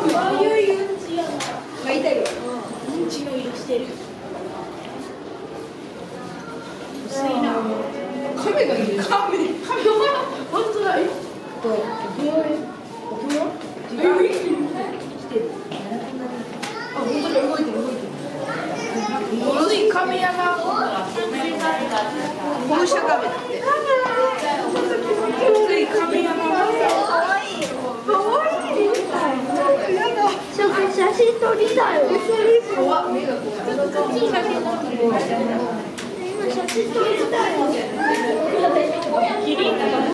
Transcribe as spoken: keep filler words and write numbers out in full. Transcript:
ああいううんちやな。まあ痛いよ。うんちの色してる。薄いな。亀がいる。亀。亀。本当だ。え。これ。沖縄。沖縄。違う。来てる。あ、本当だ。動いてる動いてる。薄い亀やな。本社亀だって。薄い亀やな。可愛い。可愛い。写真撮りたい。怖っ。目が怖い。写真撮りたい。今写真撮りたい。